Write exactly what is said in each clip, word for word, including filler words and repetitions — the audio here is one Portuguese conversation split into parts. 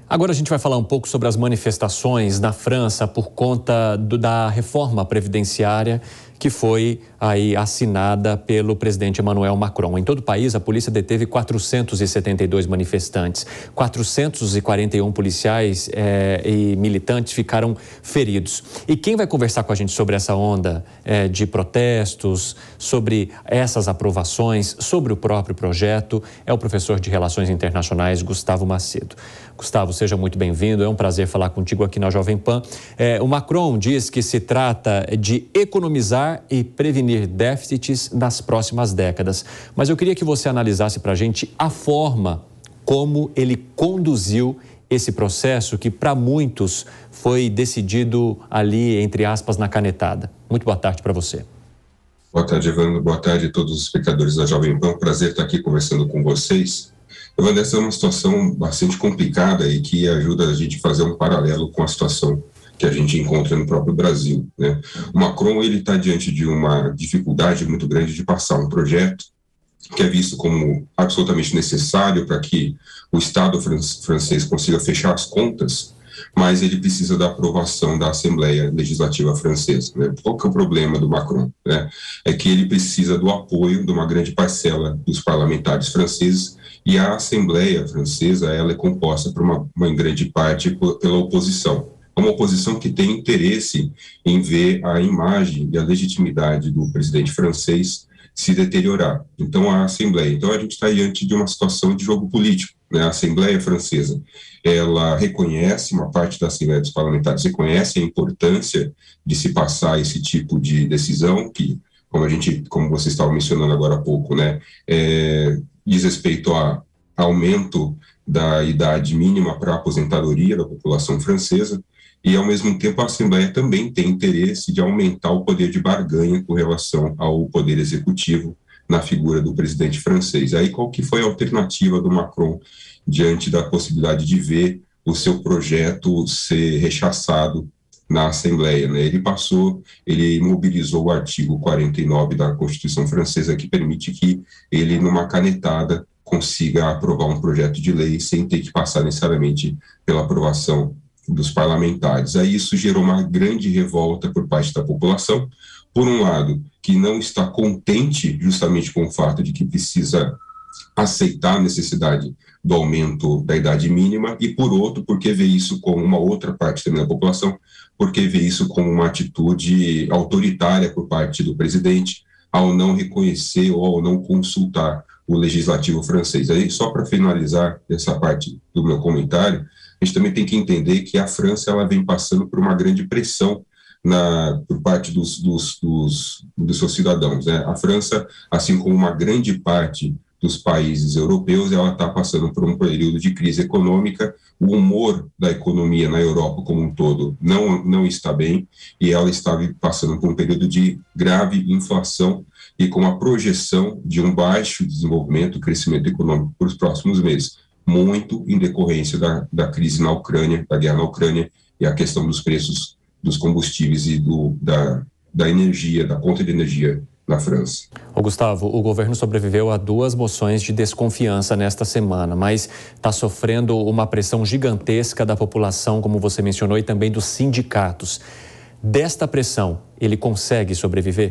Agora a gente vai falar um pouco sobre as manifestações na França por conta do, da reforma previdenciária que foi aí assinada pelo presidente Emmanuel Macron. Em todo o país, a polícia deteve quatrocentos e setenta e dois manifestantes. quatrocentos e quarenta e um policiais eh, e militantes ficaram feridos. E quem vai conversar com a gente sobre essa onda eh, de protestos, sobre essas aprovações, sobre o próprio projeto, é o professor de Relações Internacionais, Gustavo Macedo. Gustavo, seja muito bem-vindo. É um prazer falar contigo aqui na Jovem Pan. Eh, o Macron diz que se trata de economizar e prevenir déficits nas próximas décadas. Mas eu queria que você analisasse para a gente a forma como ele conduziu esse processo que, para muitos, foi decidido ali, entre aspas, na canetada. Muito boa tarde para você. Boa tarde, Evandro. Boa tarde a todos os espectadores da Jovem Pan. Prazer estar aqui conversando com vocês. Evandro, essa é uma situação bastante complicada e que ajuda a gente a fazer um paralelo com a situação que a gente encontra no próprio Brasil, né? O Macron, ele está diante de uma dificuldade muito grande de passar um projeto que é visto como absolutamente necessário para que o Estado francês consiga fechar as contas, mas ele precisa da aprovação da Assembleia Legislativa Francesa, né? Qual que é o problema do Macron, né? É que ele precisa do apoio de uma grande parcela dos parlamentares franceses e a Assembleia Francesa, ela é composta por uma, uma grande parte pela oposição. Uma oposição que tem interesse em ver a imagem e a legitimidade do presidente francês se deteriorar. Então, a Assembleia. Então, a gente está diante de uma situação de jogo político, né? A Assembleia Francesa, ela reconhece, uma parte da Assembleia dos parlamentares reconhece a importância de se passar esse tipo de decisão, que, como a gente, como você estava mencionando agora há pouco, né, é, diz respeito a aumento da idade mínima para a aposentadoria da população francesa. E, ao mesmo tempo, a Assembleia também tem interesse de aumentar o poder de barganha com relação ao poder executivo na figura do presidente francês. Aí, qual que foi a alternativa do Macron diante da possibilidade de ver o seu projeto ser rechaçado na Assembleia, né? Ele passou, ele mobilizou o artigo quarenta e nove da Constituição Francesa, que permite que ele, numa canetada, consiga aprovar um projeto de lei sem ter que passar necessariamente pela aprovação dos parlamentares. Aí isso gerou uma grande revolta por parte da população, por um lado, que não está contente justamente com o fato de que precisa aceitar a necessidade do aumento da idade mínima, e por outro, porque vê isso como uma outra parte também da população, porque vê isso como uma atitude autoritária por parte do presidente, ao não reconhecer ou ao não consultar o legislativo francês. Aí, só para finalizar essa parte do meu comentário, a gente também tem que entender que a França, ela vem passando por uma grande pressão na, por parte dos, dos, dos, dos seus cidadãos, né? A França, assim como uma grande parte dos países europeus, ela está passando por um período de crise econômica. O humor da economia na Europa como um todo não, não está bem, e ela está passando por um período de grave inflação e com a projeção de um baixo desenvolvimento, crescimento econômico para os próximos meses, muito em decorrência da, da crise na Ucrânia, da guerra na Ucrânia, e a questão dos preços dos combustíveis e do, da, da energia, da conta de energia na França. Ô Gustavo, o governo sobreviveu a duas moções de desconfiança nesta semana, mas está sofrendo uma pressão gigantesca da população, como você mencionou, e também dos sindicatos. Desta pressão, ele consegue sobreviver?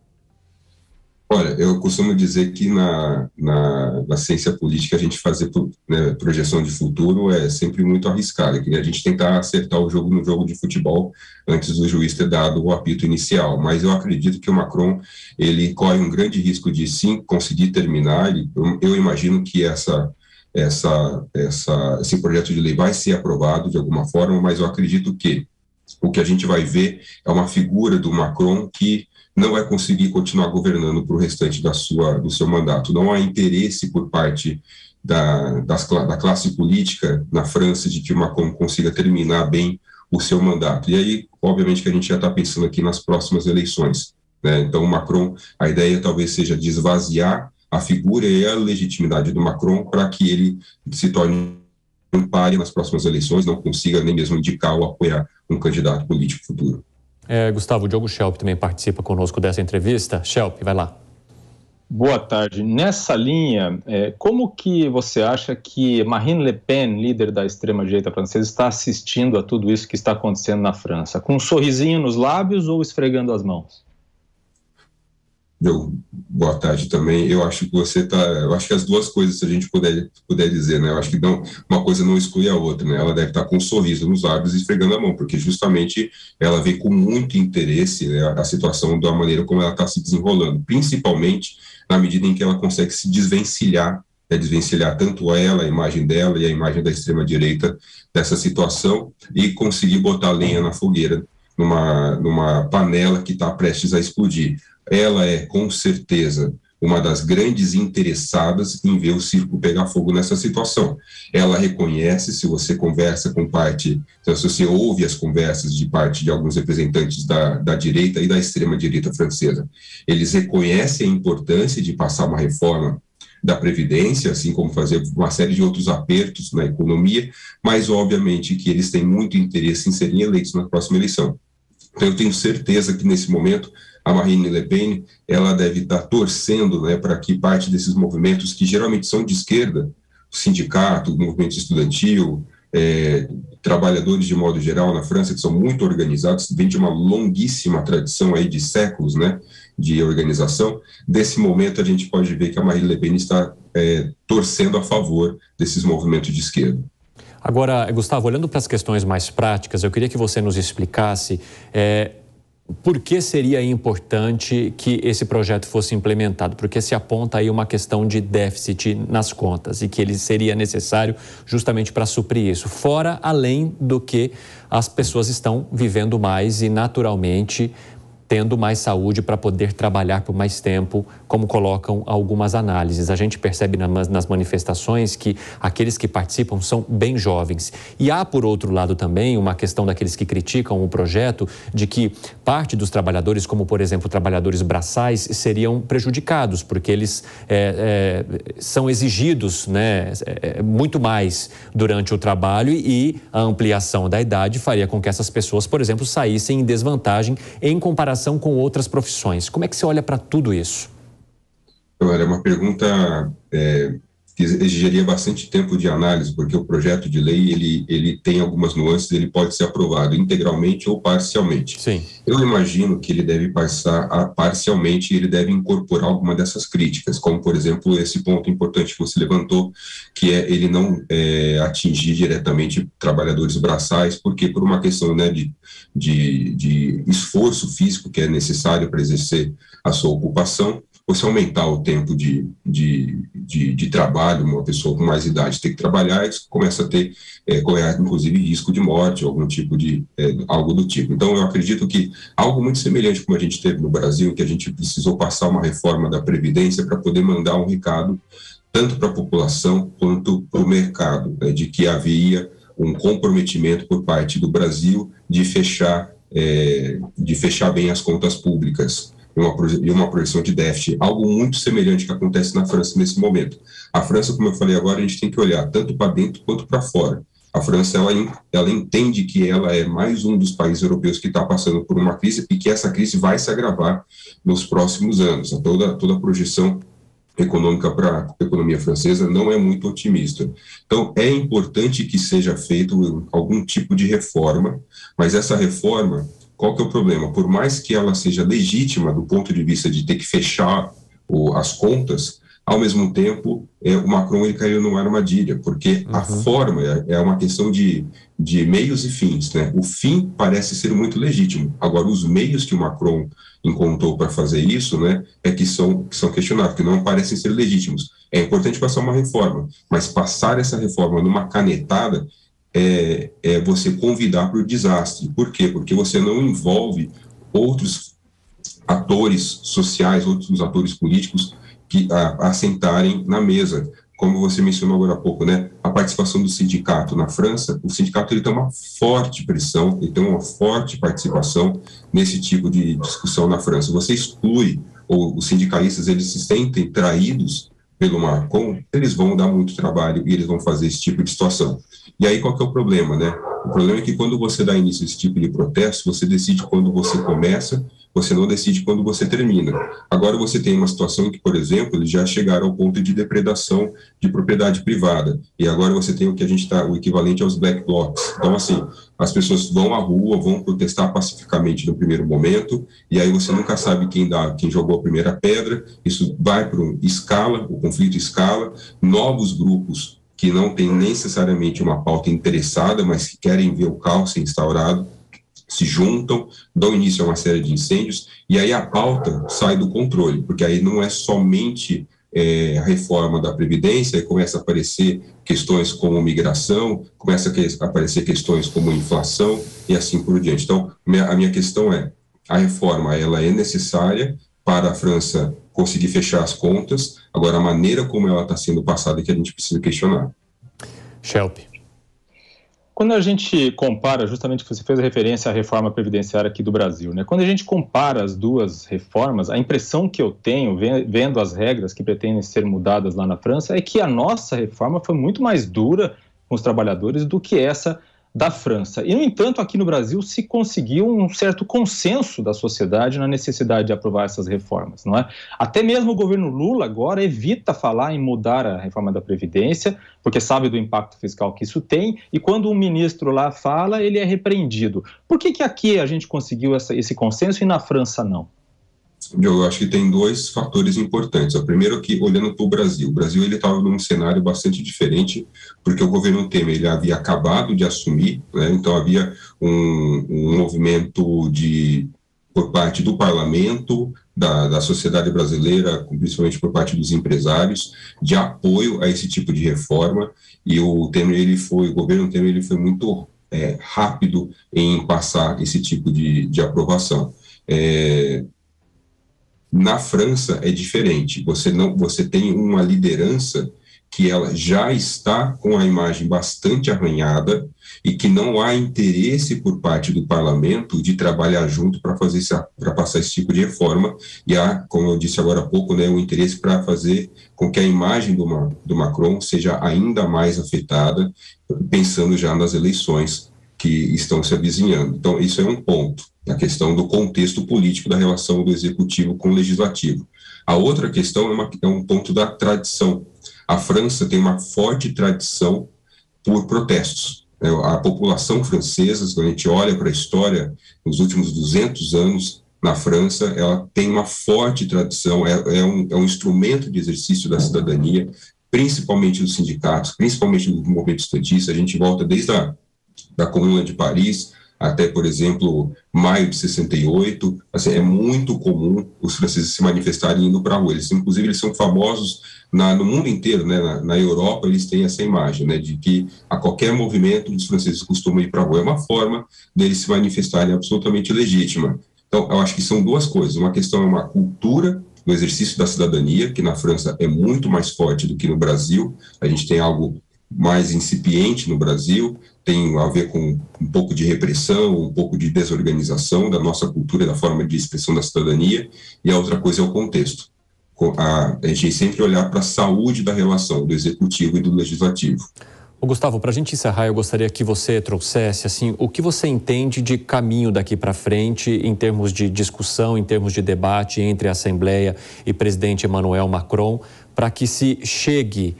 Olha, eu costumo dizer que na, na, na ciência política a gente fazer, né, projeção de futuro é sempre muito arriscado, que a gente tentar acertar o jogo no jogo de futebol antes do juiz ter dado o apito inicial, mas eu acredito que o Macron, ele corre um grande risco de sim conseguir terminar. Eu, eu imagino que essa, essa, essa, esse projeto de lei vai ser aprovado de alguma forma, mas eu acredito que o que a gente vai ver é uma figura do Macron que não vai conseguir continuar governando para o restante da sua, do seu mandato. Não há interesse por parte da, das, da classe política na França de que o Macron consiga terminar bem o seu mandato. E aí, obviamente, que a gente já está pensando aqui nas próximas eleições, né? Então, o Macron, a ideia talvez seja de esvaziar a figura e a legitimidade do Macron para que ele se torne um páreo nas próximas eleições, não consiga nem mesmo indicar ou apoiar um candidato político futuro. É, Gustavo, o Diogo Schelp também participa conosco dessa entrevista. Schelp, vai lá. Boa tarde. Nessa linha, é, como que você acha que Marine Le Pen, líder da extrema-direita francesa, está assistindo a tudo isso que está acontecendo na França? Com um sorrisinho nos lábios ou esfregando as mãos? Eu, boa tarde também. Eu acho que você está. Eu acho que as duas coisas, se a gente puder, puder dizer, né? Eu acho que não, uma coisa não exclui a outra, né? Ela deve estar com um sorriso nos lábios e esfregando a mão, porque justamente ela vê com muito interesse, né, a situação da maneira como ela está se desenrolando, principalmente na medida em que ela consegue se desvencilhar, né, desvencilhar tanto a ela, a imagem dela e a imagem da extrema-direita dessa situação e conseguir botar lenha na fogueira, numa, numa panela que está prestes a explodir. Ela é, com certeza, uma das grandes interessadas em ver o circo pegar fogo nessa situação. Ela reconhece, se você conversa com parte, se você ouve as conversas de parte de alguns representantes da, da direita e da extrema-direita francesa, eles reconhecem a importância de passar uma reforma da Previdência, assim como fazer uma série de outros apertos na economia, mas, obviamente, que eles têm muito interesse em serem eleitos na próxima eleição. Então, eu tenho certeza que, nesse momento, a Marine Le Pen, ela deve estar torcendo, né, para que parte desses movimentos, que geralmente são de esquerda, o sindicato, o movimento estudantil, é, trabalhadores de modo geral na França, que são muito organizados, vem de uma longuíssima tradição aí de séculos, né, de organização. Desse momento, a gente pode ver que a Marine Le Pen está é, torcendo a favor desses movimentos de esquerda. Agora, Gustavo, olhando para as questões mais práticas, eu queria que você nos explicasse é, por que seria importante que esse projeto fosse implementado, porque se aponta aí uma questão de déficit nas contas e que ele seria necessário justamente para suprir isso, fora além do que as pessoas estão vivendo mais e naturalmente tendo mais saúde para poder trabalhar por mais tempo, como colocam algumas análises. A gente percebe nas manifestações que aqueles que participam são bem jovens. E há, por outro lado, também uma questão daqueles que criticam o projeto de que parte dos trabalhadores, como, por exemplo, trabalhadores braçais, seriam prejudicados, porque eles é, é, são exigidos, né, é, muito mais durante o trabalho e a ampliação da idade faria com que essas pessoas, por exemplo, saíssem em desvantagem em comparação com outras profissões. Como é que você olha para tudo isso? É uma pergunta é, que exigiria bastante tempo de análise, porque o projeto de lei ele, ele tem algumas nuances, ele pode ser aprovado integralmente ou parcialmente. Sim. Eu imagino que ele deve passar a, parcialmente, ele deve incorporar alguma dessas críticas, como, por exemplo, esse ponto importante que você levantou, que é ele não é, atingir diretamente trabalhadores braçais, porque por uma questão, né, de, de, de esforço físico que é necessário para exercer a sua ocupação. Você aumentar o tempo de, de, de, de trabalho, uma pessoa com mais idade tem que trabalhar, isso começa a ter, é, correr, inclusive, risco de morte, algum tipo de, é, algo do tipo. Então, eu acredito que algo muito semelhante como a gente teve no Brasil, que a gente precisou passar uma reforma da Previdência para poder mandar um recado tanto para a população quanto para o mercado, né, de que havia um comprometimento por parte do Brasil de fechar, é, de fechar bem as contas públicas e uma projeção de déficit, algo muito semelhante que acontece na França nesse momento. A França, como eu falei agora, a gente tem que olhar tanto para dentro quanto para fora. A França, ela, ela entende que ela é mais um dos países europeus que está passando por uma crise e que essa crise vai se agravar nos próximos anos. Toda, toda a projeção econômica para a economia francesa não é muito otimista. Então, é importante que seja feito algum tipo de reforma, mas essa reforma, qual que é o problema? Por mais que ela seja legítima do ponto de vista de ter que fechar o, as contas, ao mesmo tempo, é, o Macron ele caiu numa armadilha, porque uhum. a forma é, é uma questão de, de meios e fins, né? O fim parece ser muito legítimo. Agora, os meios que o Macron encontrou para fazer isso, né, é que são, que são questionáveis, que não parecem ser legítimos. É importante passar uma reforma, mas passar essa reforma numa canetada É, é você convidar para o desastre. Por quê? Porque você não envolve outros atores sociais, outros atores políticos que a, a sentarem na mesa. Como você mencionou agora há pouco, né? A participação do sindicato na França, o sindicato ele tem uma forte pressão, ele tem uma forte participação nesse tipo de discussão na França. Você exclui, ou os sindicalistas eles se sentem traídos pelo Macron, eles vão dar muito trabalho e eles vão fazer esse tipo de situação. E aí qual que é o problema, né? O problema é que quando você dá início a esse tipo de protesto, você decide quando você começa, você não decide quando você termina. Agora você tem uma situação em que, por exemplo, eles já chegaram ao ponto de depredação de propriedade privada. E agora você tem o que a gente está, o equivalente aos black blocs. Então, assim, as pessoas vão à rua, vão protestar pacificamente no primeiro momento, e aí você nunca sabe quem dá, quem jogou a primeira pedra. Isso vai para um escala, o conflito escala, novos grupos que não têm necessariamente uma pauta interessada, mas que querem ver o caos ser instaurado, se juntam, dão início a uma série de incêndios, e aí a pauta sai do controle, porque aí não é somente é, a reforma da Previdência, aí começa a aparecer questões como migração, começa a aparecer questões como inflação, e assim por diante. Então, a minha questão é, a reforma ela é necessária para a França conseguir fechar as contas, agora a maneira como ela está sendo passada é que a gente precisa questionar. Schelp. Quando a gente compara, justamente você fez a referência à reforma previdenciária aqui do Brasil, né? Quando a gente compara as duas reformas, a impressão que eu tenho, vendo as regras que pretendem ser mudadas lá na França, é que a nossa reforma foi muito mais dura com os trabalhadores do que essa da França. E, no entanto, aqui no Brasil se conseguiu um certo consenso da sociedade na necessidade de aprovar essas reformas, não é? Até mesmo o governo Lula agora evita falar em mudar a reforma da Previdência, porque sabe do impacto fiscal que isso tem, e quando um ministro lá fala, ele é repreendido. Por que que aqui a gente conseguiu essa, esse consenso e na França não? Eu acho que tem dois fatores importantes. O primeiro é que, olhando para o Brasil, o Brasil ele estava num cenário bastante diferente, porque o governo Temer ele havia acabado de assumir, né? Então havia um, um movimento de, por parte do parlamento, da, da sociedade brasileira, principalmente por parte dos empresários, de apoio a esse tipo de reforma, e o Temer, ele foi, o governo Temer ele foi muito é, rápido em passar esse tipo de, de aprovação. É, Na França é diferente, você, não, você tem uma liderança que ela já está com a imagem bastante arranhada e que não há interesse por parte do parlamento de trabalhar junto para fazer para passar esse tipo de reforma, e há, como eu disse agora há pouco, né, o interesse para fazer com que a imagem do, do Macron seja ainda mais afetada, pensando já nas eleições que estão se avizinhando. Então, isso é um ponto, a questão do contexto político da relação do executivo com o legislativo. A outra questão é, uma, é um ponto da tradição. A França tem uma forte tradição por protestos. A população francesa, quando a gente olha para a história, nos últimos duzentos anos, na França, ela tem uma forte tradição, é, é, um, é um instrumento de exercício da cidadania, principalmente dos sindicatos, principalmente do movimento estudantista. A gente volta desde a da Comuna de Paris até, por exemplo, maio de sessenta e oito, assim, é muito comum os franceses se manifestarem indo para a rua. Eles, inclusive, eles são famosos na, no mundo inteiro, né? na, na Europa, eles têm essa imagem, né? De que a qualquer movimento os franceses costumam ir para a rua. É uma forma deles se manifestarem absolutamente legítima. Então, eu acho que são duas coisas. Uma questão é uma cultura do exercício da cidadania, que na França é muito mais forte do que no Brasil. A gente tem algo mais incipiente no Brasil, tem a ver com um pouco de repressão, um pouco de desorganização da nossa cultura, da forma de expressão da cidadania, e a outra coisa é o contexto. A, a gente sempre olhar para a saúde da relação do executivo e do legislativo. Ô Gustavo, para a gente encerrar, eu gostaria que você trouxesse assim, o que você entende de caminho daqui para frente em termos de discussão, em termos de debate entre a Assembleia e presidente Emmanuel Macron, para que se chegue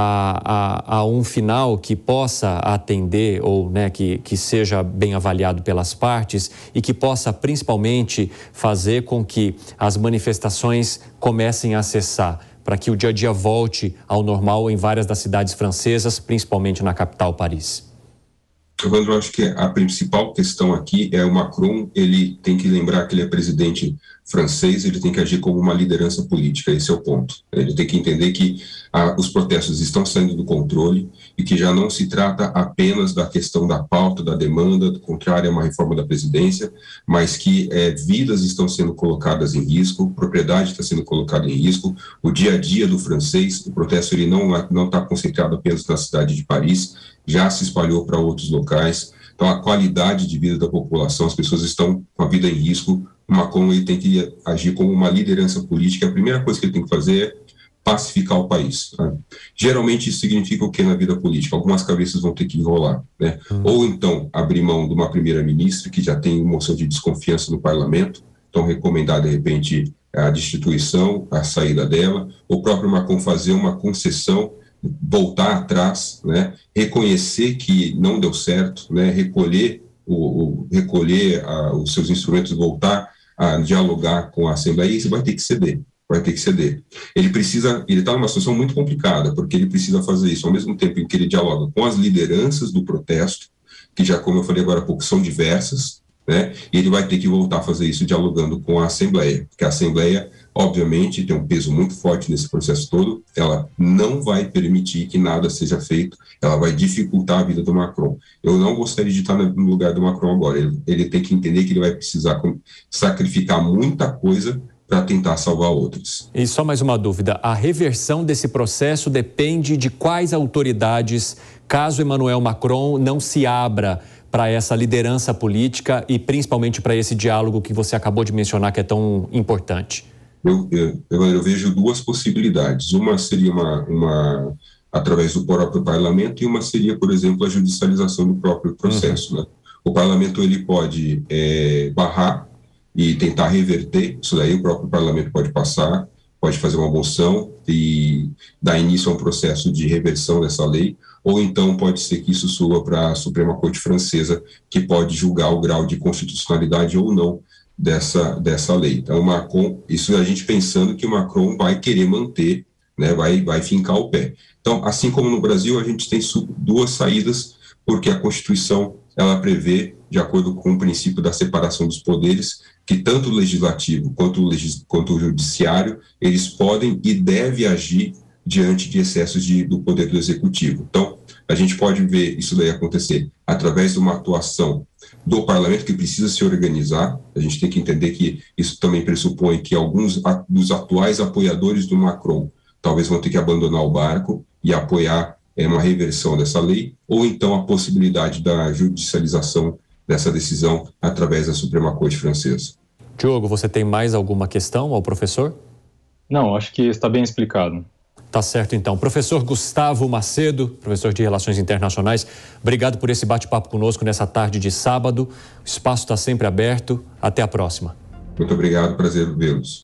A, a, a um final que possa atender ou né, que, que seja bem avaliado pelas partes e que possa principalmente fazer com que as manifestações comecem a cessar, para que o dia a dia volte ao normal em várias das cidades francesas, principalmente na capital, Paris. Evandro, eu acho que a principal questão aqui é o Macron, ele tem que lembrar que ele é presidente francês, ele tem que agir como uma liderança política, esse é o ponto. Ele tem que entender que ah, os protestos estão saindo do controle e que já não se trata apenas da questão da pauta, da demanda, contrária a uma reforma da presidência, mas que eh, vidas estão sendo colocadas em risco, propriedade está sendo colocada em risco, o dia a dia do francês, o protesto ele não não está concentrado apenas na cidade de Paris, já se espalhou para outros locais. Então, a qualidade de vida da população, as pessoas estão com a vida em risco. O Macron ele tem que agir como uma liderança política. A primeira coisa que ele tem que fazer é pacificar o país. Tá? Geralmente isso significa o que na vida política? Algumas cabeças vão ter que enrolar, né? Hum. Ou então abrir mão de uma primeira-ministra que já tem moção de desconfiança no parlamento, então recomendar de repente a destituição, a saída dela, o próprio Macron fazer uma concessão, voltar atrás, né? Reconhecer que não deu certo, né? Recolher, o, o, recolher a, os seus instrumentos, voltar a dialogar com a Assembleia, e isso vai ter que ceder. vai ter que ceder. Ele precisa, ele está numa situação muito complicada, porque ele precisa fazer isso ao mesmo tempo em que ele dialoga com as lideranças do protesto, que já, como eu falei agora há pouco, são diversas, né? E ele vai ter que voltar a fazer isso dialogando com a Assembleia, porque a Assembleia, obviamente, tem um peso muito forte nesse processo todo, ela não vai permitir que nada seja feito, ela vai dificultar a vida do Macron. Eu não gostaria de estar no lugar do Macron agora, ele, ele tem que entender que ele vai precisar sacrificar muita coisa para tentar salvar outros. E só mais uma dúvida, a reversão desse processo depende de quais autoridades, caso Emmanuel Macron não se abra para essa liderança política e principalmente para esse diálogo que você acabou de mencionar que é tão importante? Eu, eu, eu vejo duas possibilidades. Uma seria uma, uma através do próprio parlamento e uma seria, por exemplo, a judicialização do próprio processo. Uhum. Né? O parlamento ele pode é, barrar e tentar reverter, isso daí o próprio parlamento pode passar, pode fazer uma moção e dar início a um processo de reversão dessa lei, ou então pode ser que isso suba para a Suprema Corte Francesa, que pode julgar o grau de constitucionalidade ou não dessa, dessa lei. Então, Macron, isso a gente pensando que o Macron vai querer manter, né, vai, vai fincar o pé. Então, assim como no Brasil, a gente tem duas saídas, porque a Constituição ela prevê, de acordo com o princípio da separação dos poderes, que tanto o legislativo quanto o, legis, quanto o judiciário, eles podem e devem agir diante de excessos de, do poder do executivo. Então, a gente pode ver isso daí acontecer através de uma atuação do parlamento que precisa se organizar. A gente tem que entender que isso também pressupõe que alguns dos atuais apoiadores do Macron talvez vão ter que abandonar o barco e apoiar é, uma reversão dessa lei, ou então a possibilidade da judicialização dessa decisão através da Suprema Corte Francesa. Diogo, você tem mais alguma questão ao professor? Não, acho que está bem explicado. Tá certo, então. Professor Gustavo Macedo, professor de Relações Internacionais, obrigado por esse bate-papo conosco nessa tarde de sábado. O espaço está sempre aberto. Até a próxima. Muito obrigado, prazer vê-los.